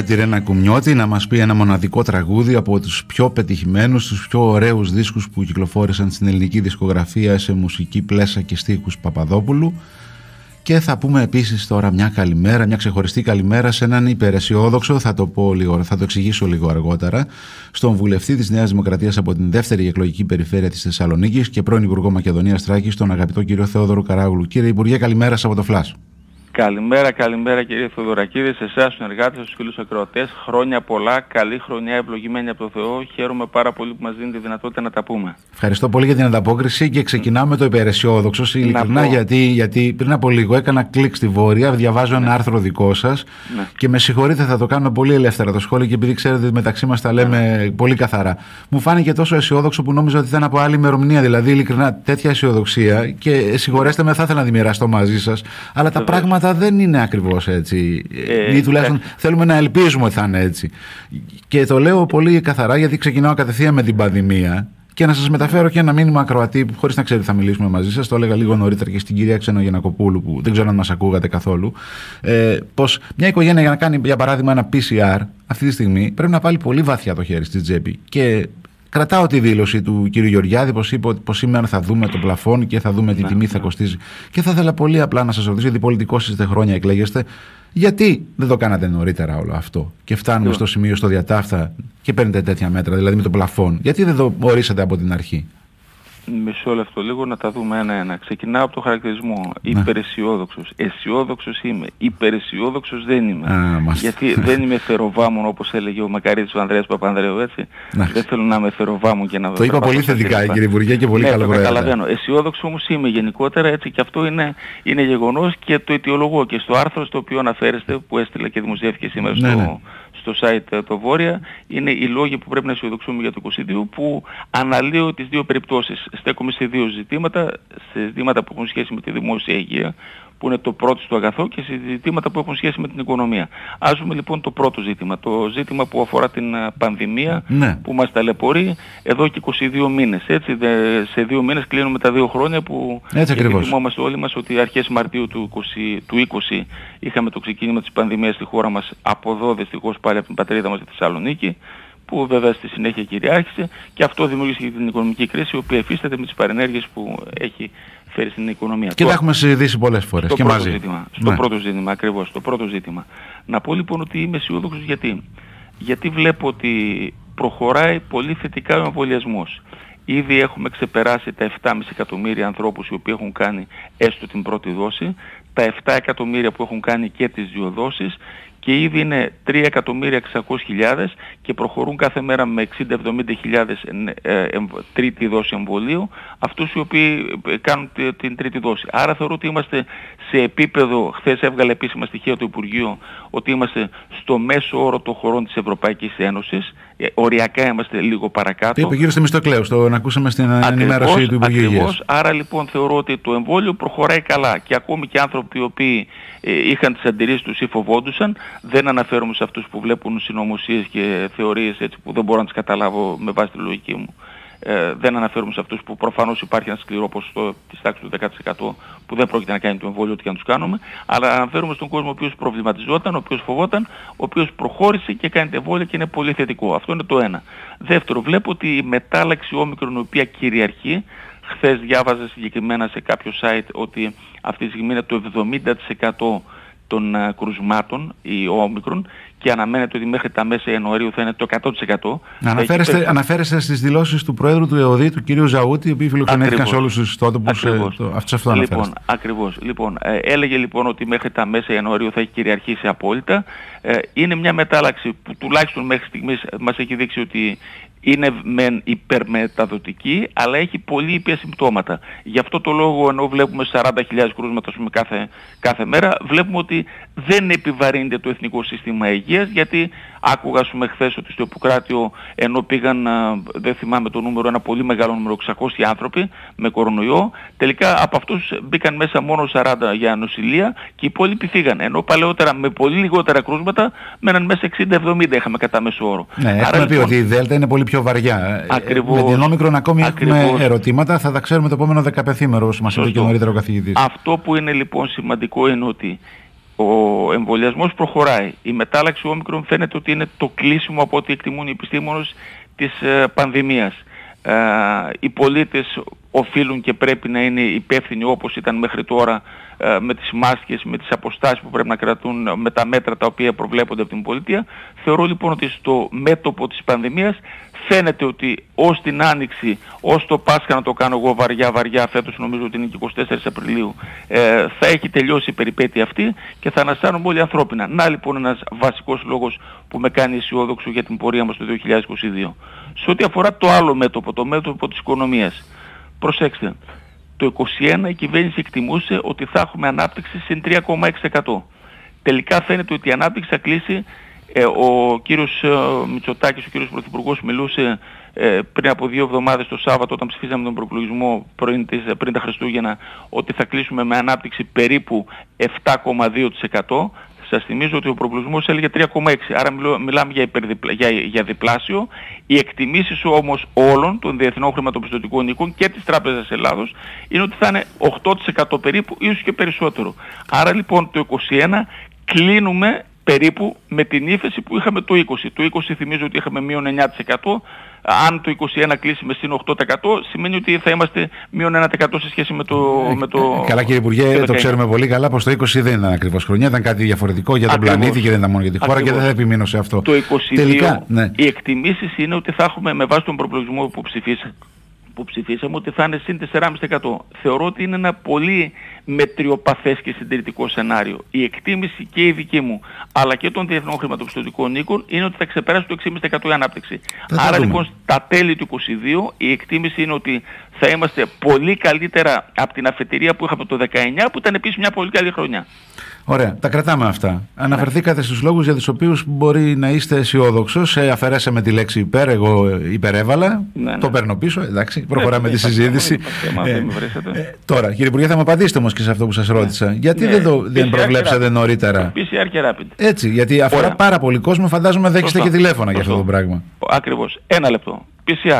Τη Ρένα Κουμιώτη να μας πει ένα μοναδικό τραγούδι από τους πιο πετυχημένους, τους πιο ωραίους δίσκους που κυκλοφόρησαν στην ελληνική δισκογραφία σε μουσική πλέσα και στίχους Παπαδόπουλου. Και θα πούμε επίσης τώρα μια καλημέρα, μια ξεχωριστή καλημέρα σε έναν υπεραισιόδοξο, θα το εξηγήσω λίγο αργότερα, στον βουλευτή της Νέας Δημοκρατίας από την δεύτερη εκλογική περιφέρεια της Θεσσαλονίκης και πρώην Υπουργό Μακεδονίας Θράκης, τον αγαπητό κύριο Θεόδωρο Καράγουλου. Κύριε Υπουργέ, καλημέρα από το Φλας. Καλημέρα κύριε Θεοδωρακίδη, σε εσάς, στους συνεργάτες, στους φίλους ακροατές. Χρόνια πολλά, καλή χρονιά, ευλογημένη από το Θεό. Χαίρομαι πάρα πολύ που μας δίνει τη δυνατότητα να τα πούμε. Ευχαριστώ πολύ για την ανταπόκριση και ξεκινάμε με το υπεραισιόδοξο. Ειλικρινά, γιατί πριν από λίγο έκανα κλικ στη Βόρεια, διαβάζω ένα άρθρο δικό σας και με συγχωρείτε, θα το κάνω πολύ ελεύθερα το σχόλιο και επειδή ξέρετε ότι μεταξύ μας τα λέμε πολύ καθαρά. Μου φάνηκε τόσο αισιόδοξο που νόμιζα ότι ήταν από άλλη ημερομηνία. Δηλαδή, ειλικρινά, τέτοια αισιοδοξία και συγχωρέστε με, θα ήθελα να τη μοιραστώ μαζί σας, αλλά τα πράγματα δεν είναι ακριβώς έτσι. Ή τουλάχιστον θέλουμε να ελπίζουμε ότι θα είναι έτσι. Και το λέω πολύ καθαρά γιατί ξεκινάω κατευθείαν με την πανδημία. Και να σας μεταφέρω και ένα μήνυμα ακροατή, χωρίς να ξέρετε θα μιλήσουμε μαζί σας. Το έλεγα λίγο νωρίτερα και στην κυρία Ξενογεννακοπούλου, που δεν ξέρω αν μας ακούγατε καθόλου. Πως μια οικογένεια για να κάνει, για παράδειγμα, ένα PCR αυτή τη στιγμή πρέπει να βάλει πολύ βαθιά το χέρι στη τσέπη. Και κρατάω τη δήλωση του κ. Γεωργιάδη, πως είπε πως σήμερα θα δούμε το πλαφόν και θα δούμε τι τιμή θα κοστίζει. Και θα ήθελα πολύ απλά να σας ρωτήσω, γιατί πολιτικός είστε χρόνια, εκλέγεστε, γιατί δεν το κάνατε νωρίτερα όλο αυτό και φτάνουμε στο σημείο, στο διατάφτα και παίρνετε τέτοια μέτρα, δηλαδή με το πλαφόν? Γιατί δεν το ορίσατε από την αρχή? Μισό λεπτό λίγο να τα δούμε ένα-ένα. Ξεκινάω από το χαρακτηρισμό. Υπεραισιόδοξος. Αισιόδοξος είμαι. Υπεραισιόδοξος δεν είμαι. Γιατί δεν είμαι θεροβάμων, όπως έλεγε ο μακαρίτης ο Ανδρέας Παπανδρέου, έτσι. Δεν θέλω να είμαι θεροβάμων και να... Το είπα πολύ θετικά, κύριε Υπουργέ, και πολύ καλό προέδρε. Καταλαβαίνω. Αισιόδοξο όμως είμαι γενικότερα, έτσι, και αυτό είναι γεγονός και το αιτιολογώ και στο άρθρο στο οποίο αναφέρεστε, που έστειλα και δημοσιεύθηκε σήμερα στο site το Βόρεια, είναι οι λόγοι που πρέπει να αισιοδοξούμε για το 22, που αναλύω τις δύο περιπτώσεις. Στέκομαι σε δύο ζητήματα, σε ζητήματα που έχουν σχέση με τη δημόσια υγεία, που είναι το πρώτο στο αγαθό, και σε ζητήματα που έχουν σχέση με την οικονομία. Ας δούμε λοιπόν το πρώτο ζήτημα, το ζήτημα που αφορά την πανδημία, που μας ταλαιπωρεί εδώ και 22 μήνες. Έτσι, σε 2 μήνες κλείνουμε τα 2 χρόνια που θυμόμαστε όλοι μας ότι αρχές Μαρτίου του 20 είχαμε το ξεκίνημα της πανδημίας στη χώρα μας, από εδώ δυστυχώς πάλι από την πατρίδα μας, τη Θεσσαλονίκη, που βέβαια στη συνέχεια κυριάρχησε, και αυτό δημιούργησε και την οικονομική κρίση, η οποία εφίσταται με τις παρενέργειες που έχει φέρει στην οικονομία. Και τα έχουμε συζητήσει πολλές φορές και μαζί. Στο πρώτο ζήτημα, ακριβώς, στο πρώτο ζήτημα. Να πω λοιπόν ότι είμαι αισιόδοξος γιατί βλέπω ότι προχωράει πολύ θετικά ο εμβολιασμός. Ήδη έχουμε ξεπεράσει τα 7,5 εκατομμύρια ανθρώπους οι οποίοι έχουν κάνει έστω την πρώτη δόση, τα 7 εκατομμύρια που έχουν κάνει και τις 2 δόσεις, και ήδη είναι 3.600.000 και προχωρούν κάθε μέρα με 60-70.000 τρίτη δόση εμβολίου αυτούς οι οποίοι κάνουν την τρίτη δόση. Άρα θεωρώ ότι είμαστε σε επίπεδο, χθες έβγαλε επίσημα στοιχεία του Υπουργείου, ότι είμαστε στο μέσο όρο των χωρών της Ευρωπαϊκής Ένωσης. Οριακά είμαστε λίγο παρακάτω. Είπε γύρω στη Μισθοκλέους, το ακούσαμε στην ενημέρωση του Υπουργείου Υγείας. Άρα λοιπόν θεωρώ ότι το εμβόλιο προχωράει καλά και ακόμη και άνθρωποι οι οποίοι είχαν τις αντιρρήσεις τους ή φοβόντουσαν, δεν αναφέρομαι σε αυτούς που βλέπουν συνωμοσίες και θεωρίες, έτσι, που δεν μπορώ να τις καταλάβω με βάση τη λογική μου. Δεν αναφέρομαι σε αυτούς που προφανώς υπάρχει ένα σκληρό ποσοστό της τάξης του 10% που δεν πρόκειται να κάνει το εμβόλιο ό,τι και να τους κάνουμε, αλλά αναφέρομαι στον κόσμο ο οποίος προβληματιζόταν, ο οποίος φοβόταν, ο οποίος προχώρησε και κάνει το εμβόλιο και είναι πολύ θετικό. Αυτό είναι το ένα. Δεύτερο, βλέπω ότι η μετάλλαξη όμικρον, η οποία κυριαρχεί, χθες διάβαζα συγκεκριμένα σε κάποιο site ότι αυτή τη στιγμή είναι το 70% των κρουσμάτων, η όμικρον, και αναμένεται ότι μέχρι τα μέσα Ιανουαρίου θα είναι το 100%. Αναφέρεστε στις δηλώσεις του Προέδρου του ΕΟΔΗ, του κ. Ζαούτη, οι οποίοι φιλοξενήθηκαν σε όλους τους ιστότοπους. Αυτό αναφέρεστε. Ακριβώς. Λοιπόν, έλεγε λοιπόν ότι μέχρι τα μέσα Ιανουαρίου θα έχει κυριαρχήσει απόλυτα. Είναι μια μετάλλαξη που τουλάχιστον μέχρι στιγμής μας έχει δείξει ότι είναι μεν υπερμεταδοτική, αλλά έχει πολύ ήπια συμπτώματα. Γι' αυτό το λόγο, ενώ βλέπουμε 40.000 κρούσματα κάθε μέρα, βλέπουμε ότι δεν επιβαρύνεται το Εθνικό Σύστημα Υγείας, γιατί άκουγα χθες ότι στο Ιπποκράτιο, ενώ πήγαν, δεν θυμάμαι το νούμερο, ένα πολύ μεγάλο νούμερο, 600 άνθρωποι με κορονοϊό, τελικά από αυτούς μπήκαν μέσα μόνο 40 για νοσηλεία και οι υπόλοιποι φύγαν. Ενώ παλαιότερα με πολύ λιγότερα κρούσματα μέναν μέσα 60-70 είχαμε κατά μέσο όρο. Ναι, έχουμε πει ότι η Δέλτα είναι πολύ πιο βαριά. Ακριβώς, με την όμικρον ακόμη έχουμε ερωτήματα, θα τα ξέρουμε το επόμενο 15ήμερο, όπως μας είπε και νωρίτερα ο καθηγητής. Αυτό που είναι λοιπόν σημαντικό είναι ότι ο εμβολιασμός προχωράει. Η μετάλλαξη όμικρον φαίνεται ότι είναι το κλείσιμο από ό,τι εκτιμούν οι επιστήμονες της πανδημίας. Οι πολίτες οφείλουν και πρέπει να είναι υπεύθυνοι όπως ήταν μέχρι τώρα με τις μάσκες, με τις αποστάσεις που πρέπει να κρατούν, με τα μέτρα τα οποία προβλέπονται από την πολιτεία. Θεωρώ λοιπόν ότι στο μέτωπο της πανδημίας φαίνεται ότι ως την Άνοιξη, ως το Πάσχα, να το κάνω εγώ βαριά, φέτος νομίζω ότι είναι και 24 Απριλίου, θα έχει τελειώσει η περιπέτεια αυτή και θα αναστάνουμε όλοι ανθρώπινα. Να λοιπόν ένας βασικός λόγος που με κάνει αισιόδοξο για την πορεία μας το 2022. Σε ό,τι αφορά το άλλο μέτωπο, το μέτωπο της οικονομίας, προσέξτε, το 2021 η κυβέρνηση εκτιμούσε ότι θα έχουμε ανάπτυξη σε 3,6%. Τελικά φαίνεται ότι η ανάπτυξη θα κλείσει. Ο κύριος Μητσοτάκης, ο κύριος Πρωθυπουργός, μιλούσε πριν από 2 εβδομάδες το Σάββατο, όταν ψηφίσαμε τον προεκλογισμό πριν τα Χριστούγεννα, ότι θα κλείσουμε με ανάπτυξη περίπου 7,2%. Σας θυμίζω ότι ο προεκλογισμός έλεγε 3,6%. Άρα μιλάμε για διπλάσιο. Οι εκτιμήσεις όμως όλων των διεθνών χρηματοπιστωτικών οίκων και της Τράπεζας Ελλάδος είναι ότι θα είναι 8% περίπου, ίσως και περισσότερο. Άρα λοιπόν το 2021 κλείνουμε περίπου με την ύφεση που είχαμε το 20. Το 20 θυμίζω ότι είχαμε μείον 9%. Αν το 21 κλείσει με συν 8%, σημαίνει ότι θα είμαστε μείον 1% σε σχέση με το... Καλά κύριε Υπουργέ, το ξέρουμε πολύ καλά πως το 20 δεν ήταν ακριβώς χρονιά, ήταν κάτι διαφορετικό για τον πλανήτη και δεν ήταν μόνο για τη χώρα και δεν θα επιμείνω σε αυτό. Το 22 τελικά, ναι. Οι εκτιμήσεις είναι ότι θα έχουμε με βάση τον προπολογισμό που ψηφίσαμε ότι θα είναι συν 4,5%. Θεωρώ ότι είναι ένα πολύ μετριοπαθές και συντηρητικό σενάριο. Η εκτίμηση και η δική μου, αλλά και των διεθνών χρηματοπιστωτικών οίκων, είναι ότι θα ξεπεράσει το 6,5% η ανάπτυξη. Άρα λοιπόν στα τέλη του 2022 η εκτίμηση είναι ότι θα είμαστε πολύ καλύτερα από την αφετηρία που είχαμε το 19, που ήταν επίσης μια πολύ καλή χρονιά. Ωραία, τα κρατάμε αυτά. Αναφερθήκατε στους λόγους για τους οποίους μπορεί να είστε αισιόδοξος. Αφαιρέσαμε τη λέξη υπέρ, εγώ υπερέβαλα. Το παίρνω πίσω, εντάξει, προχωράμε τη συζήτηση. Τώρα, κύριε Υπουργέ, θα μου απαντήσετε όμως και σε αυτό που σας ρώτησα. Γιατί δεν προβλέψατε νωρίτερα? PCR και Rapid. Έτσι, γιατί αφορά πάρα πολύ κόσμο, φαντάζομαι δέχεστε και τηλέφωνα για αυτό το πράγμα. Ακριβώς. Ένα λεπτό. PCR.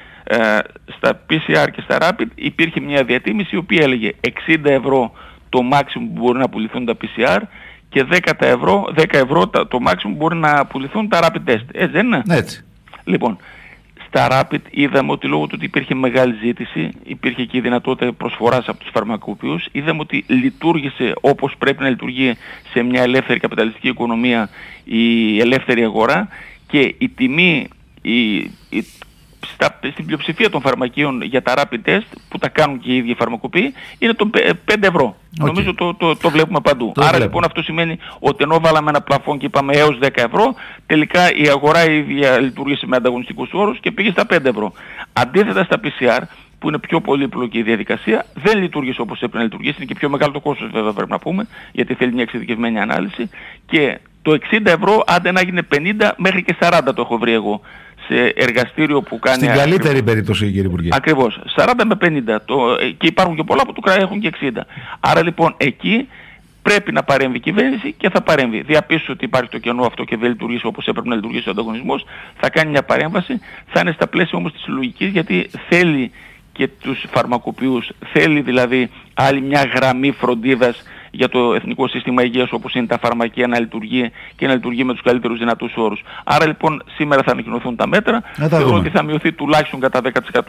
Στα PCR και στα Rapid υπήρχε μια διατίμηση η οποία έλεγε 60 ευρώ το maximum που μπορεί να πουληθούν τα PCR και 10 ευρώ το maximum που μπορεί να πουληθούν τα Rapid test. Έτσι δεν είναι? Έτσι. Λοιπόν, στα Rapid είδαμε ότι λόγω του ότι υπήρχε μεγάλη ζήτηση, υπήρχε και η δυνατότητα προσφοράς από τους φαρμακοποιούς, είδαμε ότι λειτουργήσε όπως πρέπει να λειτουργεί σε μια ελεύθερη καπιταλιστική οικονομία η ελεύθερη αγορά και η τιμή, στην πλειοψηφία των φαρμακείων για τα rapid test που τα κάνουν και οι ίδιοι φαρμακοποιοί είναι το 5 ευρώ. Νομίζω το βλέπουμε παντού. Άρα λοιπόν αυτό σημαίνει ότι ενώ βάλαμε ένα πλαφόν και είπαμε έως 10 ευρώ, τελικά η αγορά η ίδια λειτουργήσε με ανταγωνιστικούς όρους και πήγε στα 5 ευρώ. Αντίθετα στα PCR, που είναι πιο πολύπλοκη η διαδικασία, δεν λειτουργήσε όπως έπρεπε να λειτουργήσει, είναι και πιο μεγάλο το κόστος βέβαια πρέπει να πούμε, γιατί θέλει μια εξειδικευμένη ανάλυση και το 60 ευρώ άντε να γίνει 50 μέχρι και 40 το έχω βρει εγώ σε εργαστήριο που κάνει... Στην καλύτερη περίπτωση κύριε Υπουργέ. Ακριβώς. 40 με 50 και υπάρχουν και πολλά που του έχουν και 60. Άρα λοιπόν εκεί πρέπει να παρέμβει η κυβέρνηση και θα παρέμβει. Διαπίστωσε ότι υπάρχει το κενό αυτό και δεν λειτουργήσει όπως έπρεπε να λειτουργήσει ο ανταγωνισμός. Θα κάνει μια παρέμβαση. Θα είναι στα πλαίσια όμως της λογικής γιατί θέλει και τους φαρμακοποιούς, θέλει δηλαδή άλλη μια γραμμή φροντίδας για το Εθνικό Σύστημα Υγείας όπως είναι τα φαρμακεία να λειτουργεί και να λειτουργεί με τους καλύτερους δυνατούς όρους. Άρα λοιπόν σήμερα θα ανακοινωθούν τα μέτρα. Θεωρώ ότι θα μειωθεί τουλάχιστον κατά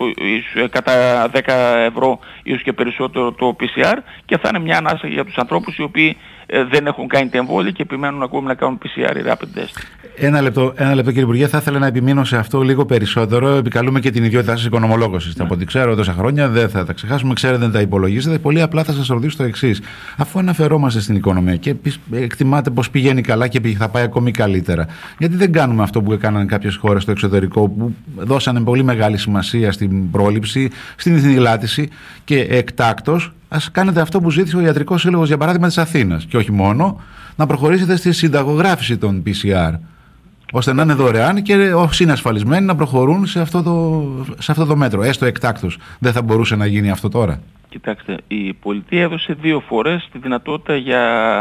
10%, κατά 10 ευρώ ίσως και περισσότερο το PCR και θα είναι μια ανάσα για τους ανθρώπους οι οποίοι δεν έχουν κάνει την εμβόλια και επιμένουν ακόμη να κάνουν PCR ή rapid test. Ένα λεπτό κύριε Υπουργέ, θα ήθελα να επιμείνω σε αυτό λίγο περισσότερο. Επικαλούμε και την ιδιότητά σας οικονομολόγος. Από ό,τι ξέρω τόσα χρόνια, δεν θα τα ξεχάσουμε, ξέρετε, δεν τα υπολογίζετε. Πολύ απλά θα σας ρωτήσω το εξής. Αφού αναφερόμαστε στην οικονομία και εκτιμάτε πως πηγαίνει καλά και θα πάει ακόμη καλύτερα, γιατί δεν κάνουμε αυτό που έκαναν κάποιες χώρες στο εξωτερικό που δώσανε πολύ μεγάλη σημασία στην πρόληψη, στην ειχνηλάτηση και εκτάκτως? Ας κάνετε αυτό που ζήτησε ο Ιατρικός Σύλλογος για παράδειγμα της Αθήνας και όχι μόνο, να προχωρήσετε στη συνταγογράφηση των PCR ώστε να είναι δωρεάν και όσοι είναι ασφαλισμένοι να προχωρούν σε αυτό το μέτρο, έστω εκτάκτως. Δεν θα μπορούσε να γίνει αυτό τώρα? Κοιτάξτε, η πολιτεία έδωσε 2 φορές τη δυνατότητα για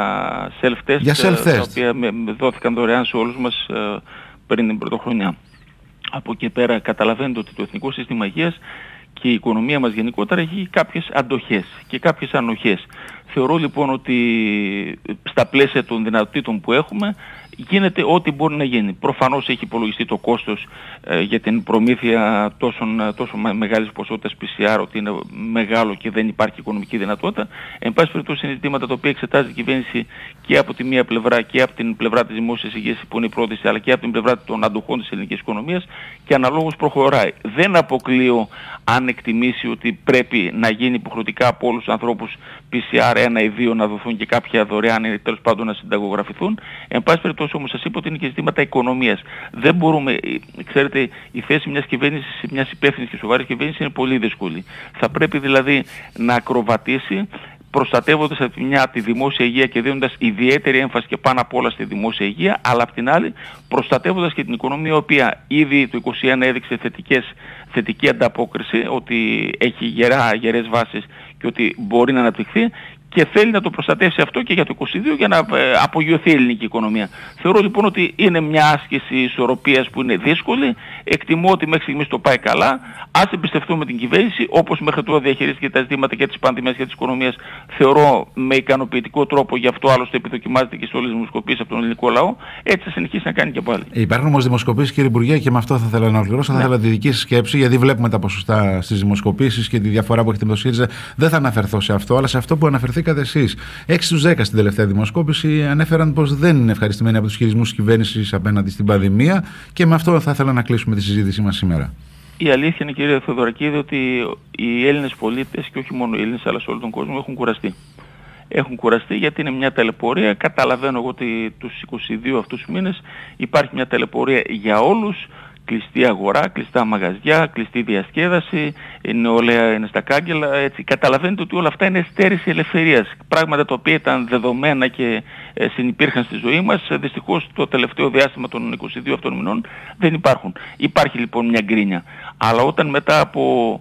self-test, τα οποία δόθηκαν δωρεάν σε όλους μας πριν την πρωτοχρονιά. Από εκεί πέρα καταλαβαίνετε ότι το Εθνικό Σύστημα Υγείας και η οικονομία μας γενικότερα έχει κάποιες αντοχές και κάποιες ανοχές. Θεωρώ λοιπόν ότι στα πλαίσια των δυνατοτήτων που έχουμε γίνεται ό,τι μπορεί να γίνει. Προφανώς έχει υπολογιστεί το κόστος για την προμήθεια τόσο μεγάλης ποσότητας PCR, ότι είναι μεγάλο και δεν υπάρχει οικονομική δυνατότητα. Εν πάση περιπτώσει είναι ζητήματα τα οποία εξετάζει η κυβέρνηση και από τη μία πλευρά και από την πλευρά της δημόσιας υγείας που είναι η πρόταση, αλλά και από την πλευρά των αντοχών της ελληνικής οικονομίας και αναλόγως προχωράει. Δεν αποκλείω αν εκτιμήσει ότι πρέπει να γίνει υποχρεωτικά από όλους τους ανθρώπους PCR 1 ή 2 να δοθούν και κάποια δωρεάν ή τέλος πάντων να συνταγογραφηθούν. Εν πάση περιπτώσει όμως σας είπα ότι είναι και ζητήματα οικονομίας. Δεν μπορούμε, ξέρετε, η θέση μιας κυβέρνησης, μιας υπεύθυνης και σοβαρής κυβέρνησης είναι πολύ δύσκολη. Θα πρέπει δηλαδή να ακροβατήσει, προστατεύοντας από τη μια τη δημόσια υγεία και δίνοντας ιδιαίτερη έμφαση και πάνω απ' όλα στη δημόσια υγεία, αλλά απ' την άλλη προστατεύοντας και την οικονομία, η οποία ήδη το 2021 έδειξε θετική ανταπόκριση, ότι έχει γερές βάσεις και ότι μπορεί να αναπτυχθεί και θέλει να το προστατεύσει αυτό και για το 2022 για να απογειωθεί η ελληνική οικονομία. Θεωρώ λοιπόν ότι είναι μια άσκηση ισορροπίας που είναι δύσκολη. Εκτιμώ ότι μέχρι στιγμής το πάει καλά. Ας εμπιστευτούμε την κυβέρνηση, όπως μέχρι τώρα διαχειρίστηκε τα ζητήματα και της πανδημίας και της οικονομίας, θεωρώ με ικανοποιητικό τρόπο, γι' αυτό άλλωστε επιδοκιμάζεται και σε όλες τις δημοσκοπήσεις από τον ελληνικό λαό. Έτσι θα συνεχίσει να κάνει και πάλι. Υπάρχουν όμως δημοσκοπήσεις, κύριε Υπουργέ, και με αυτό θα ήθελα να ολοκληρώσω. Θα ήθελα τη δική σας σκέψη, γιατί βλέπουμε τα ποσοστά στις δημοσκοπήσεις και τη διαφορά που έχετε με το ΣΥΡΙΖΑ. Δεν θα αναφερθώ σε αυτό, αλλά σε αυτό που αναφερθήκατε εσείς. 6 στους 10 στην τελευταία δημοσκόπηση ανέφεραν πως δεν είναι ευχαριστημένοι από τους χειρισμούς της κυβέρνησης απέναντι στην πανδημία, και με αυτό θα ήθελα να κλείσουμε τη συζήτησή μας σήμερα. Η αλήθεια είναι, κύριε Θεοδωρακίδη, ότι οι Έλληνες πολίτες, και όχι μόνο οι Έλληνες αλλά σε όλο τον κόσμο, έχουν κουραστεί. Έχουν κουραστεί γιατί είναι μια ταλαιπωρία. Καταλαβαίνω εγώ ότι τους 22 αυτούς μήνες υπάρχει μια ταλαιπωρία για όλους. Κλειστή αγορά, κλειστά μαγαζιά, κλειστή διασκέδαση, η νεολαία είναι στα κάγκελα, έτσι. Καταλαβαίνετε ότι όλα αυτά είναι στέρηση ελευθερίας. Πράγματα τα οποία ήταν δεδομένα και συνυπήρχαν στη ζωή μας, δυστυχώς το τελευταίο διάστημα των 22 αυτών μηνών δεν υπάρχουν. Υπάρχει λοιπόν μια γκρίνια. Αλλά όταν μετά από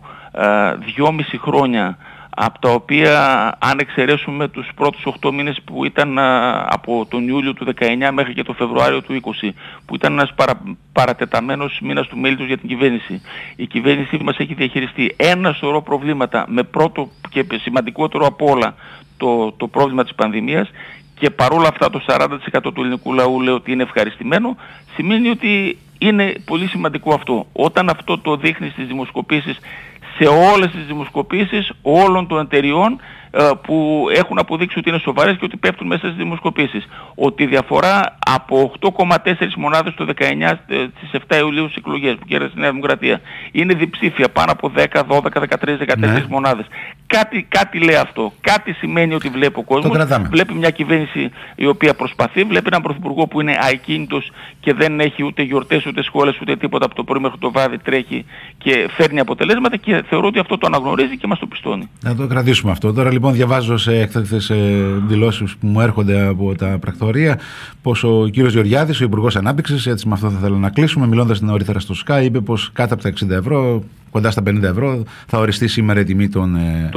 2,5 χρόνια, από τα οποία αν εξαιρέσουμε τους πρώτους 8 μήνες που ήταν από τον Ιούλιο του 19 μέχρι και τον Φεβρουάριο του 20, που ήταν ένας παρατεταμένος μήνας του μέλητος για την κυβέρνηση. Η κυβέρνηση μας έχει διαχειριστεί ένα σωρό προβλήματα, με πρώτο και σημαντικότερο από όλα το πρόβλημα της πανδημίας, και παρόλα αυτά το 40% του ελληνικού λαού λέει ότι είναι ευχαριστημένο. Σημαίνει ότι είναι πολύ σημαντικό αυτό. Όταν αυτό το δείχνει στις δημοσκοπήσεις, σε όλες τις δημοσκοπήσεις όλων των εταιριών που έχουν αποδείξει ότι είναι σοβαρές και ότι πέφτουν μέσα στις δημοσκοπήσεις, ότι η διαφορά από 8,4 μονάδες το 19 στις 7 Ιουλίου στις εκλογές που κέρδισε η Νέα Δημοκρατία είναι διψήφια, πάνω από 10, 12, 13, 14 μονάδες. Κάτι λέει αυτό. Κάτι σημαίνει ότι βλέπει ο κόσμος. Βλέπει μια κυβέρνηση η οποία προσπαθεί, βλέπει έναν πρωθυπουργό που είναι ακίνητος και δεν έχει ούτε γιορτές, ούτε σχόλες, ούτε τίποτα, από το πρωί μέχρι το βράδυ τρέχει και φέρνει αποτελέσματα, και θεωρώ ότι αυτό το αναγνωρίζει και μας το πιστώνει. Να το κρατήσουμε αυτό. Τώρα λοιπόν διαβάζω σε έκτακτες δηλώσεις που μου έρχονται από τα πρακτορεία πως ο κύριος Γεωργιάδης, ο Υπουργός Ανάπτυξης, έτσι με αυτό θα θέλω να κλείσουμε, μιλώντας νωρίτερα στο Sky, είπε πως κάτω από τα 60 ευρώ, κοντά στα 50 ευρώ, θα οριστεί σήμερα η τιμή των PCR.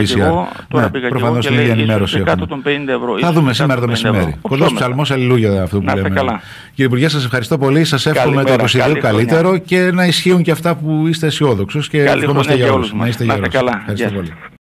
Τώρα πήγα προφανώς και εγώ, ενημέρωση κάτω των 50 ευρώ. Θα δούμε σήμερα το μεσημέρι. Κοντός ψαλμός, αλληλούια αυτό που λέμε. Κύριε Υπουργέ, σας ευχαριστώ πολύ. Σας εύχομαι το 2022 καλύτερο και να ισχύουν και αυτά που είστε αισιόδοξος και ευχόμαστε για όλους. Να είστε γερός. Ευχαριστώ πολύ.